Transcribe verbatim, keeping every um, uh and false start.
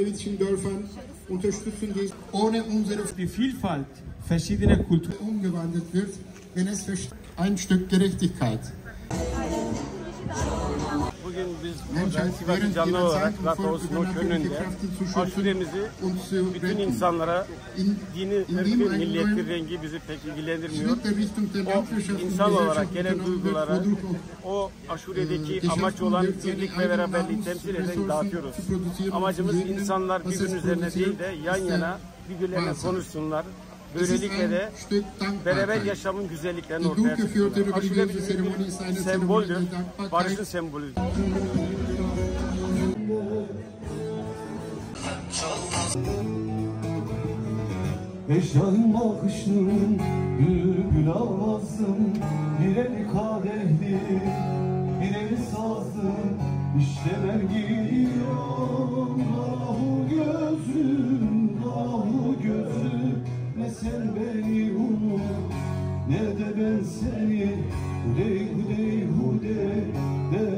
politischen Dörfern unterstützen, die ohne unsere die Vielfalt verschiedener Kulturen umgewandelt wird, wenn es ein Stück Gerechtigkeit. Bugün biz burada Sivas canlı olarak Ratos'un önünde aşuremizi bütün insanlara dini, ırkı, milliyetli, rengi bizi pek ilgilendirmiyor. O insan olarak gelen duygulara, o aşuredeki amaç olan birlik ve beraberliği temsil eden dağıtıyoruz. Amacımız insanlar birbirinin üzerine değil de yan yana birbirlerine konuşsunlar. Böylelikle de beraber yaşamın güzelliklerini ortaya çıkıyorlar. Aşure bir semboldür, barışın sembolüdür. Eşyayım bakışım, gül avazım, bir eli kadehli, bir eli sazım, işte ben gidiyorum, ahu gözüm, ahu gözüm, ne sen beni unut, ne de ben seni, hudey hudey hudey,